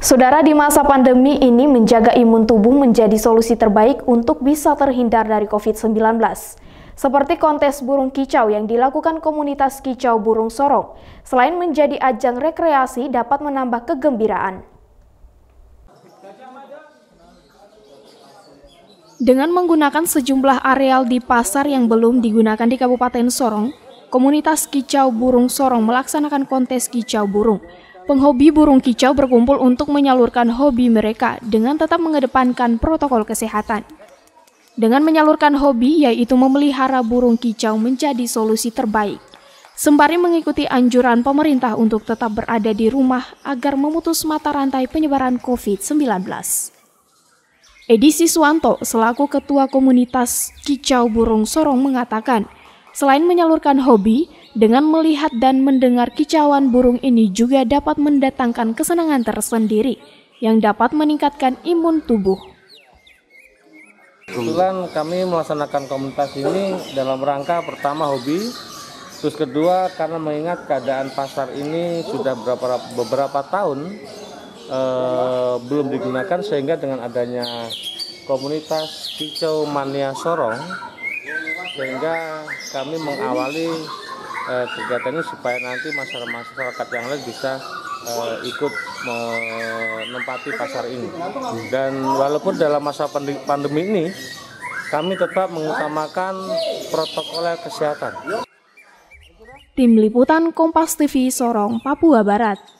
Saudara, di masa pandemi ini menjaga imun tubuh menjadi solusi terbaik untuk bisa terhindar dari COVID-19. Seperti kontes burung kicau yang dilakukan komunitas kicau burung sorong, selain menjadi ajang rekreasi dapat menambah kegembiraan. Dengan menggunakan sejumlah areal di pasar yang belum digunakan di Kabupaten Sorong, komunitas kicau burung sorong melaksanakan kontes kicau burung. Penghobi burung kicau berkumpul untuk menyalurkan hobi mereka dengan tetap mengedepankan protokol kesehatan. Dengan menyalurkan hobi, yaitu memelihara burung kicau menjadi solusi terbaik. Sembari mengikuti anjuran pemerintah untuk tetap berada di rumah agar memutus mata rantai penyebaran COVID-19. Edi Siswanto, selaku Ketua Komunitas Kicau Burung Sorong mengatakan, selain menyalurkan hobi, dengan melihat dan mendengar kicauan burung ini juga dapat mendatangkan kesenangan tersendiri yang dapat meningkatkan imun tubuh. Kebetulan kami melaksanakan komunitas ini dalam rangka pertama hobi, terus kedua karena mengingat keadaan pasar ini sudah beberapa tahun belum digunakan, sehingga dengan adanya komunitas Kicau Mania Sorong, sehingga kami mengawali kegiatan ini supaya nanti masyarakat yang lain bisa ikut menempati pasar ini. Dan walaupun dalam masa pandemi ini kami tetap mengutamakan protokol kesehatan. Tim Liputan Kompas TV Sorong, Papua Barat.